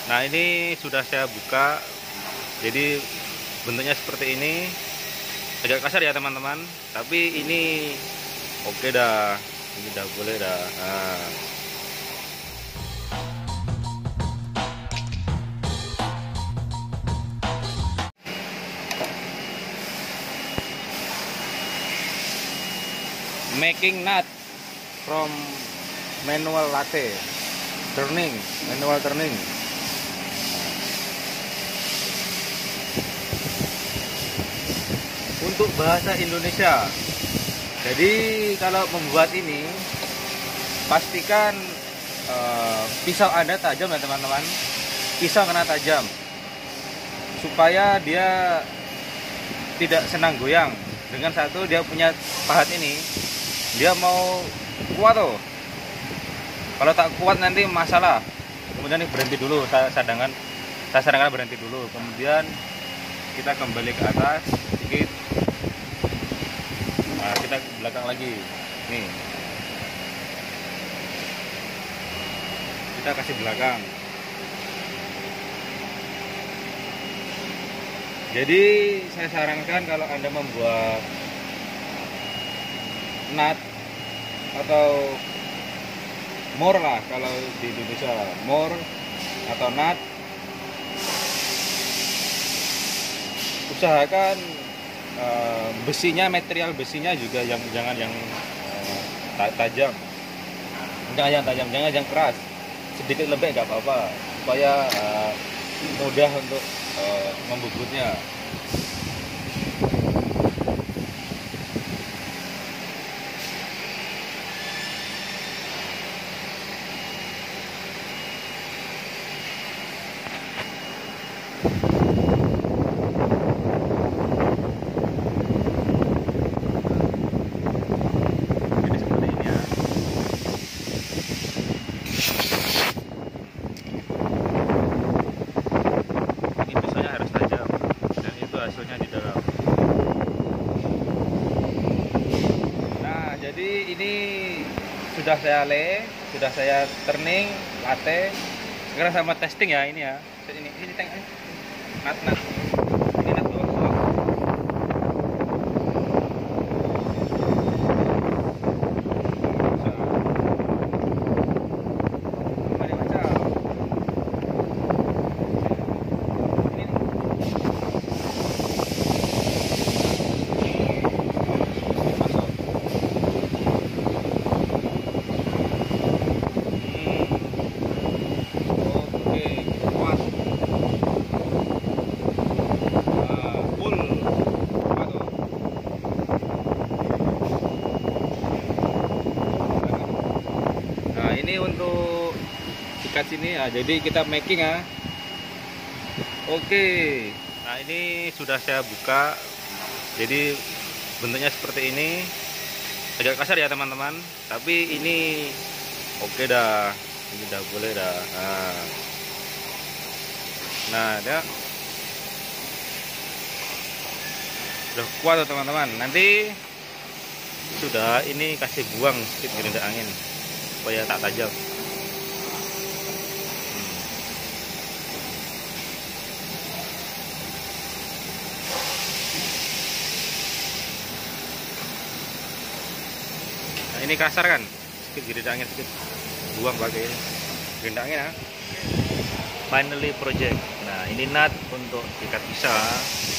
Nah, ini sudah saya buka, jadi bentuknya seperti ini. Agak kasar ya teman-teman, tapi ini oke dah, ini udah boleh dah. Nah, making nut from manual latte turning, manual turning. Untuk bahasa Indonesia, jadi kalau membuat ini pastikan pisau Anda tajam ya teman-teman, pisau kena tajam supaya dia tidak senang goyang. Dengan satu dia punya pahat ini, dia mau kuat tuh. Kalau tak kuat nanti masalah. Kemudian ini berhenti dulu, saya sarankan berhenti dulu. Kemudian kita kembali ke atas sedikit. Nah, kita ke belakang lagi. Nih. Kita kasih belakang. Jadi saya sarankan kalau Anda membuat nut atau more lah, kalau di Indonesia more atau nut, usahakan besinya, material besinya juga jangan yang tajam, jangan yang keras, sedikit lembek nggak apa-apa supaya mudah untuk membubutnya. Jadi seperti ini ya. Ini pisaunya harus tajam dan itu hasilnya di dalam. Nah, jadi ini sudah saya sudah saya turning latte. Sekarang sama testing ya ini ya. Ini tank nut. Ini nut doang. Kembali macam. Ini nih. Masuk. Oke, kuat. Full. Aduh. Nah, ini untuk ikat sini ya. Jadi kita making ya. Oke. Nah, ini sudah saya buka. Jadi bentuknya seperti ini. Agak kasar ya teman-teman, tapi ini oke dah. Ini udah boleh dah. Nah, dia udah kuat tuh teman-teman. Nanti sudah ini kasih buang sedikit gerinda angin supaya tak tajam. Nah, ini kasar kan, sedikit gerinda angin, sedikit buang pakai ini gerinda angin ya. Finally project. Nah, ini nut untuk ikat pisau.